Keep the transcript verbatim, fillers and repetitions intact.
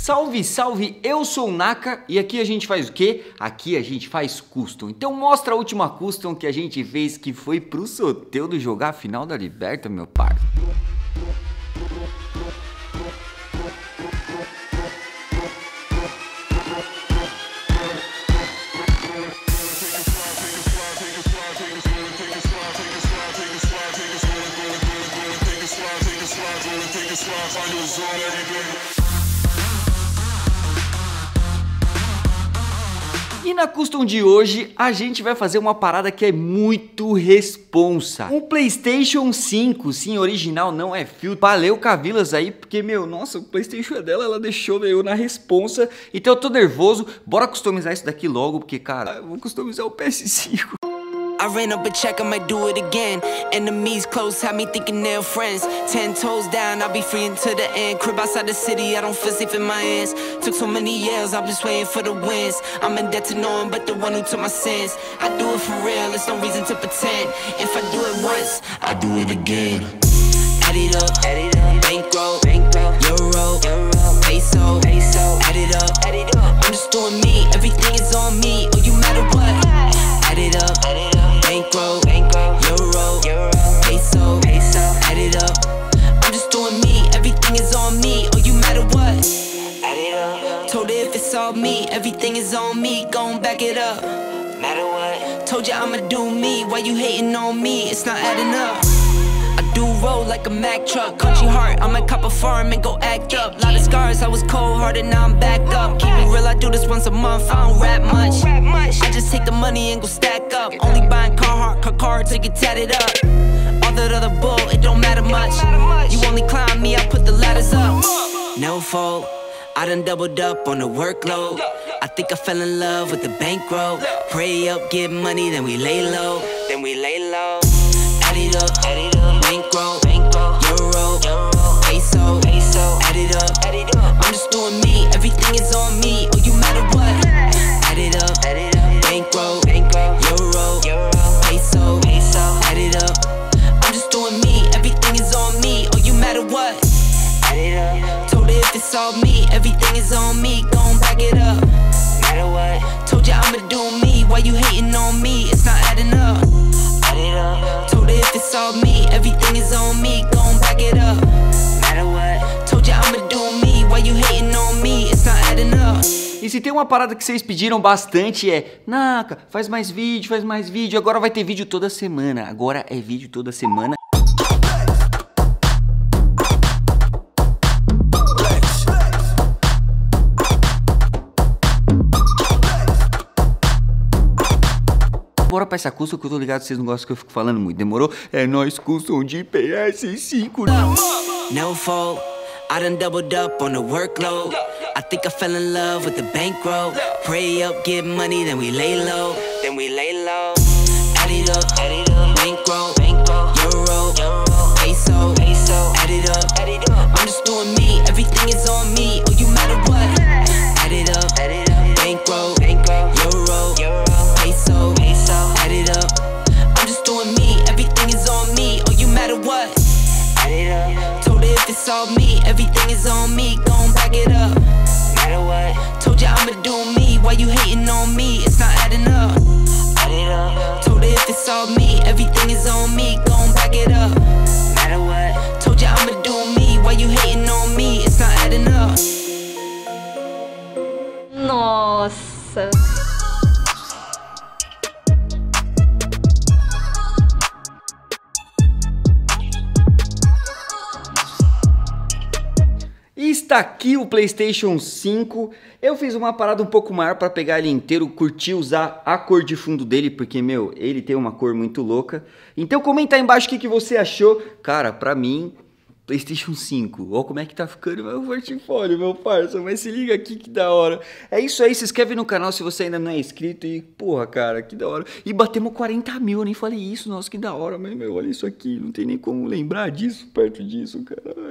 Salve, salve, eu sou o Naka e aqui a gente faz o quê? Aqui a gente faz custom. Então mostra a última custom que a gente fez, que foi pro Soteldo jogar a final da Liberta, meu par. E na custom de hoje a gente vai fazer uma parada que é muito responsa. Um PlayStation cinco, sim, original, não é filtro. Valeu Cavilas aí, porque meu, nossa, o PlayStation é dela, ela deixou eu na responsa. Então eu tô nervoso, bora customizar isso daqui logo, porque cara, eu vou customizar o P S cinco. I ran up a check, I might do it again. Enemies close, have me thinking they're friends. Ten toes down, I'll be free until the end. Crib outside the city, I don't feel safe in my hands. Took so many years, I'm just waiting for the wins. I'm in debt to no one but the one who took my sins. I do it for real, there's no reason to pretend. If I do it once, I do it again. Add it up, add it up. Bankroll, bankroll. Euro, euro. Peso, peso. Add it up, add it up. I'm just doing me, everything is on me. Oh, you matter what? Add it up, add it up. Bankroll, bankroll, euro, euro, peso, peso, add it up. I'm just doing me, everything is on me. Oh, you matter what? Add it up. Told her if it's all me, everything is on me. Gon' back it up. Matter what? Told you I'ma do me. Why you hating on me? It's not adding up. I do roll like a Mack truck. Country heart, I might cop a farm and go act up. Lot of scars, I was cold hearted, now I'm back up. Keep it real, I do this once a month. I don't rap much. I just take the money and go stack up. Only buying Carhartt, car car till you tatted up. All that other bull, it don't matter much. You only climb me, I put the ladders up. No fault, I done doubled up on the workload. I think I fell in love with the bankroll. Pray up, get money, then we lay low. Then we lay low. Add it up, add it up. Bankroll, bankroll. Euro, euro. Peso, peso. Add it up, add it up. I'm just doing me, everything is on me. Oh, you matter what? Add it up, add it up. Bankroll, bankroll. Euro, euro. Peso, peso. Add it up. I'm just doing me, everything is on me. Oh, you matter what? Add it up. Told her if it's all me, everything is on me. Gon' back it up. Matter what? Told you I'ma do me. Why you hating on me? It's not adding up. Add it up. Told her if it's all me, everything is on me. Gon' back it up. Matter what? Told you I'ma do me. Why you hating on me? It's not adding up. E se tem uma parada que vocês pediram bastante é: Naka, faz mais vídeo, faz mais vídeo. Agora vai ter vídeo toda semana. Agora é vídeo toda semana. Bora pra essa custom que eu tô ligado que vocês não gostam que eu fico falando muito. Demorou? É nóis, custom de P S cinco. No fault, I done doubled up on the workload. I think I fell in love with the bankroll. Pray up, get money, then we lay low. Then we lay low. Add it up, add it up. Bankroll, bankroll. Euro, euro. Peso, peso. Add it up, add it up. I'm just doing me, everything is on me. Oh, you matter what? Add it up, add it up. Bankroll, bankroll. Euro, euro. Peso, peso. Add it up. I'm just doing me, everything is on me. Oh, you matter what? Add it up. Told her if it's all me, everything is on me. Gon' back it up. Matter what? Told you I'ma do me. Why you hating on me? It's not adding up. Add it up. Told her if it's all me, everything is on me. Gon' back it up. Matter what? Told you I'ma do me. Why you hating on me? It's not adding up. Nossa. E está aqui o PlayStation cinco. Eu fiz uma parada um pouco maior para pegar ele inteiro, curti usar a cor de fundo dele, porque, meu, ele tem uma cor muito louca. Então comenta aí embaixo o que, que você achou. Cara, pra mim, PlayStation cinco. Olha como é que tá ficando meu portfólio, meu parça. Mas se liga aqui que da hora. É isso aí, se inscreve no canal se você ainda não é inscrito. E, porra, cara, que da hora. E batemos quarenta mil, eu nem falei isso. Nossa, que da hora. Mas, meu, olha isso aqui. Não tem nem como lembrar disso perto disso, cara.